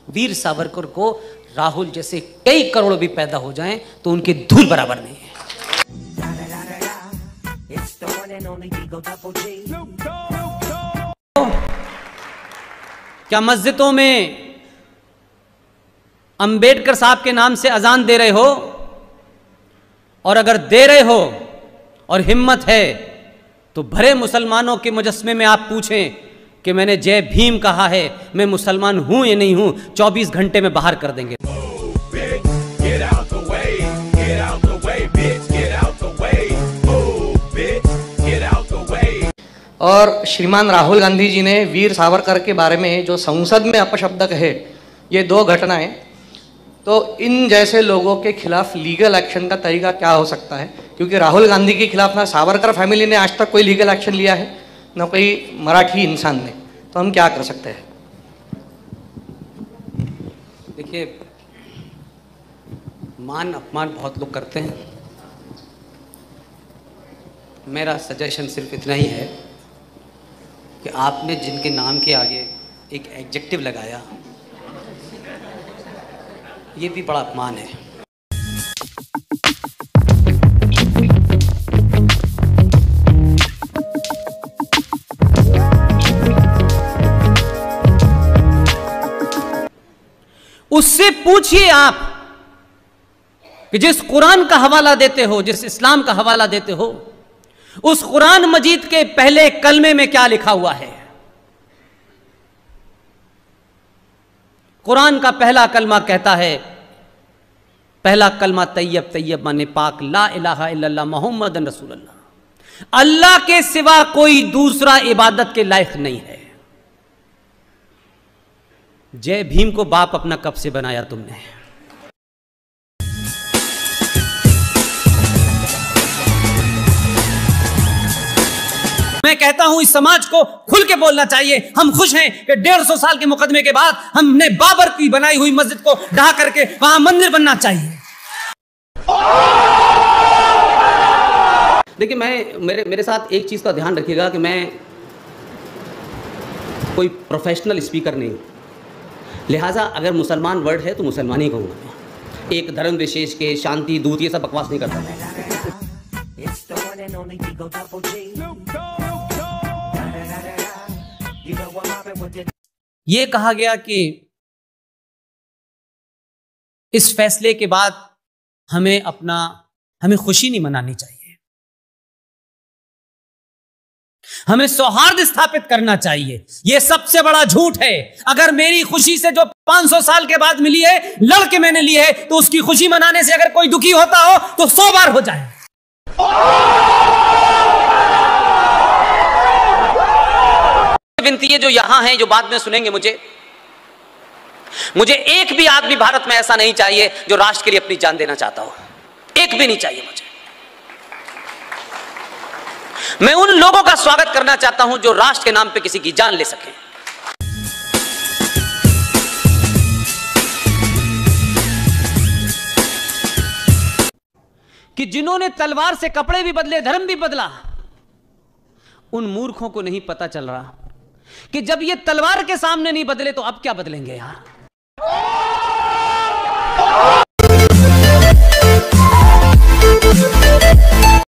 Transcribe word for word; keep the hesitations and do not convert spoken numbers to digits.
वीर सावरकर को राहुल जैसे कई करोड़ भी पैदा हो जाएं तो उनकी धूल बराबर नहीं है। क्या मस्जिदों में अंबेडकर साहब के नाम से अजान दे रहे हो? और अगर दे रहे हो और हिम्मत है तो भरे मुसलमानों के मुजस्मे में आप पूछें कि मैंने जय भीम कहा है, मैं मुसलमान हूं या नहीं हूं, चौबीस घंटे में बाहर कर देंगे। और श्रीमान राहुल गांधी जी ने वीर सावरकर के बारे में जो संसद में अपशब्द कहे, ये दो घटनाएं, तो इन जैसे लोगों के खिलाफ लीगल एक्शन का तरीका क्या हो सकता है? क्योंकि राहुल गांधी के खिलाफ ना सावरकर फैमिली ने आज तक कोई लीगल एक्शन लिया है, ना कोई मराठी इंसान ने, तो हम क्या कर सकते हैं? देखिए, मान अपमान बहुत लोग करते हैं। मेरा सजेशन सिर्फ इतना ही है कि आपने जिनके नाम के आगे एक एडजेक्टिव लगाया, ये भी बड़ा अपमान है। उससे पूछिए आप कि जिस कुरान का हवाला देते हो, जिस इस्लाम का हवाला देते हो, उस कुरान मजीद के पहले कलमे में क्या लिखा हुआ है? कुरान का पहला कलमा कहता है, पहला कलमा तैयब, तैयब माने पाक, ला इलाहा इल्लल्लाह मुहम्मदन रसूलुल्लाह, अल्लाह के सिवा कोई दूसरा इबादत के लायक नहीं है। जय भीम को बाप अपना कब से बनाया तुमने? मैं कहता हूं इस समाज को खुल के बोलना चाहिए। हम खुश हैं कि डेढ़ सौ साल के मुकदमे के बाद हमने बाबर की बनाई हुई मस्जिद को ढहा करके वहां मंदिर बनना चाहिए। देखिए, मैं मेरे मेरे साथ एक चीज का ध्यान रखिएगा कि मैं कोई प्रोफेशनल स्पीकर नहीं, लिहाजा अगर मुसलमान वर्ड है तो मुसलमान ही कहूँगा मैं। एक धर्म विशेष के शांति दूत ये सब बकवास नहीं करता मैं। ये कहा गया कि इस फैसले के बाद हमें अपना हमें खुशी नहीं मनानी चाहिए, हमें सौहार्द स्थापित करना चाहिए। यह सबसे बड़ा झूठ है। अगर मेरी खुशी से जो पाँच सौ साल के बाद मिली है, लड़के मैंने ली है, तो उसकी खुशी मनाने से अगर कोई दुखी होता हो तो सौ बार हो जाए। विनती है जो यहां हैं, जो बाद में सुनेंगे, मुझे मुझे एक भी आदमी भारत में ऐसा नहीं चाहिए जो राष्ट्र के लिए अपनी जान देना चाहता हो। एक भी नहीं चाहिए मुझे। मैं उन लोगों का स्वागत करना चाहता हूं जो राष्ट्र के नाम पे किसी की जान ले सके। कि जिन्होंने तलवार से कपड़े भी बदले, धर्म भी बदला, उन मूर्खों को नहीं पता चल रहा कि जब ये तलवार के सामने नहीं बदले तो अब क्या बदलेंगे यार।